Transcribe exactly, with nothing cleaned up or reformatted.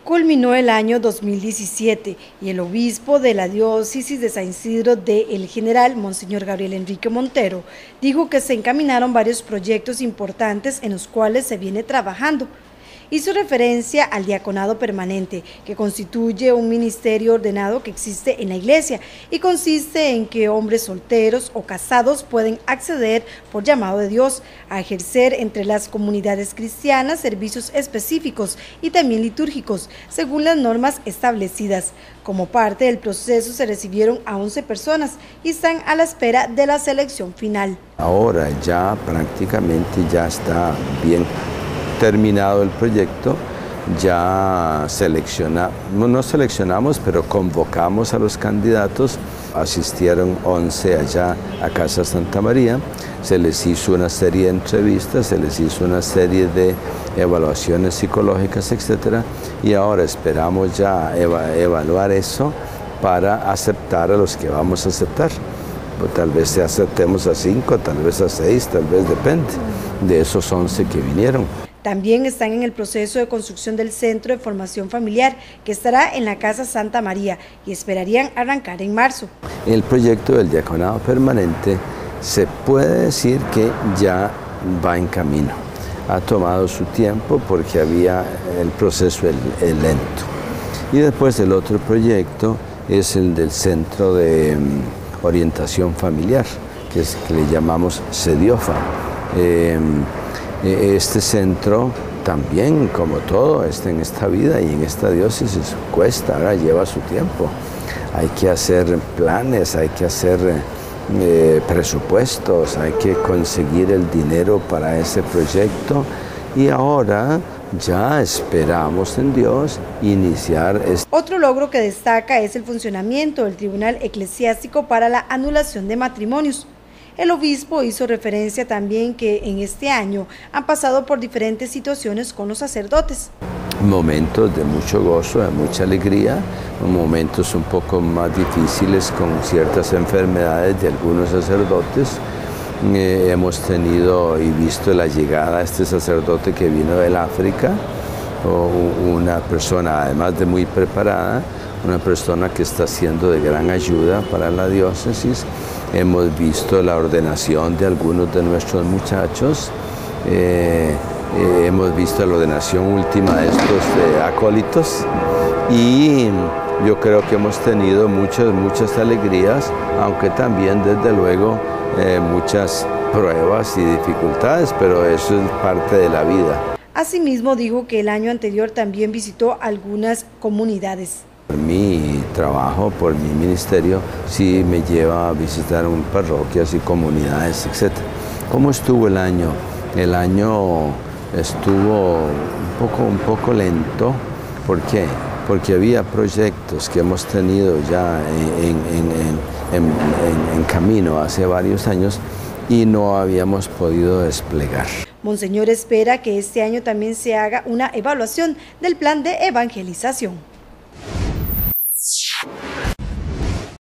Culminó el año dos mil diecisiete y el obispo de la diócesis de San Isidro de El General, Monseñor Gabriel Enrique Montero, dijo que se encaminaron varios proyectos importantes en los cuales se viene trabajando. Hizo referencia al diaconado permanente, que constituye un ministerio ordenado que existe en la iglesia y consiste en que hombres solteros o casados pueden acceder por llamado de Dios a ejercer entre las comunidades cristianas servicios específicos y también litúrgicos, según las normas establecidas. Como parte del proceso se recibieron a once personas y están a la espera de la selección final. Ahora ya prácticamente ya está bien terminado el proyecto, ya seleccionamos, no seleccionamos, pero convocamos a los candidatos, asistieron once allá a Casa Santa María, se les hizo una serie de entrevistas, se les hizo una serie de evaluaciones psicológicas, etcétera, y ahora esperamos ya eva evaluar eso para aceptar a los que vamos a aceptar. Tal vez aceptemos a cinco, tal vez a seis, tal vez depende de esos once que vinieron. También están en el proceso de construcción del Centro de Formación Familiar, que estará en la Casa Santa María y esperarían arrancar en marzo. El proyecto del diaconado permanente se puede decir que ya va en camino. Ha tomado su tiempo porque había el proceso el, el lento. Y después el otro proyecto es el del Centro de um, Orientación Familiar, que, es, que le llamamos CEDIOFA. Eh, Este centro también, como todo, está en esta vida y en esta diócesis cuesta, ahora lleva su tiempo. Hay que hacer planes, hay que hacer eh, presupuestos, hay que conseguir el dinero para ese proyecto y ahora ya esperamos en Dios iniciar este. Otro logro que destaca es el funcionamiento del Tribunal Eclesiástico para la Anulación de Matrimonios. El obispo hizo referencia también que en este año han pasado por diferentes situaciones con los sacerdotes. Momentos de mucho gozo, de mucha alegría, momentos un poco más difíciles con ciertas enfermedades de algunos sacerdotes. Eh, hemos tenido y visto la llegada de este sacerdote que vino del África, o una persona además de muy preparada, una persona que está siendo de gran ayuda para la diócesis. Hemos visto la ordenación de algunos de nuestros muchachos, eh, eh, hemos visto la ordenación última de estos eh, acólitos y yo creo que hemos tenido muchas, muchas alegrías, aunque también desde luego eh, muchas pruebas y dificultades, pero eso es parte de la vida. Asimismo dijo que el año anterior también visitó algunas comunidades. Mi trabajo, por mi ministerio, sí me lleva a visitar parroquias y comunidades, etcétera. ¿Cómo estuvo el año? El año estuvo un poco, un poco lento. ¿Por qué? Porque había proyectos que hemos tenido ya en, en, en, en, en camino hace varios años y no habíamos podido desplegar. Monseñor espera que este año también se haga una evaluación del plan de evangelización.